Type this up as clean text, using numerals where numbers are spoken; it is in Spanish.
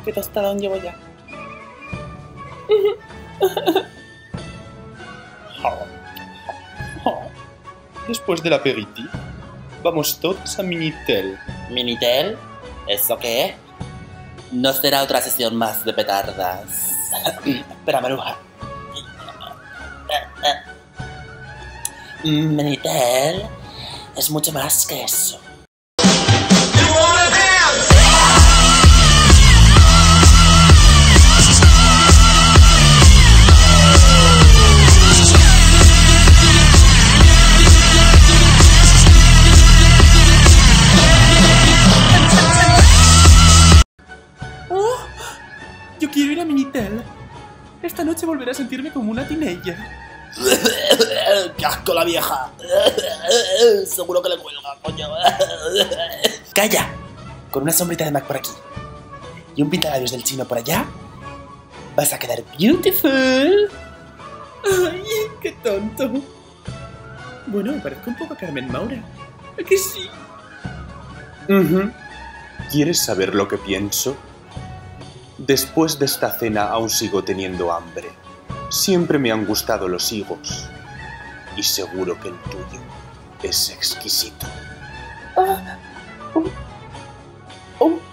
qué tostadón llevo ya. Después del aperitivo, vamos todos a Minitel. ¿Minitel? ¿Eso qué? No será otra sesión más de petardas. Espera, Maruja. Minitel es mucho más que eso. Yo quiero ir a Minitel. Esta noche volveré a sentirme como una teenager. ¡Qué asco la vieja! Seguro que le cuelga, coño. ¡Calla! Con una sombrita de MAC por aquí y un pintalabios del chino por allá, vas a quedar beautiful. ¡Ay, qué tonto! Bueno, me parezco un poco a Carmen Maura. ¿A que sí? ¿Quieres saber lo que pienso? Después de esta cena aún sigo teniendo hambre. Siempre me han gustado los higos. Y seguro que el tuyo es exquisito. Un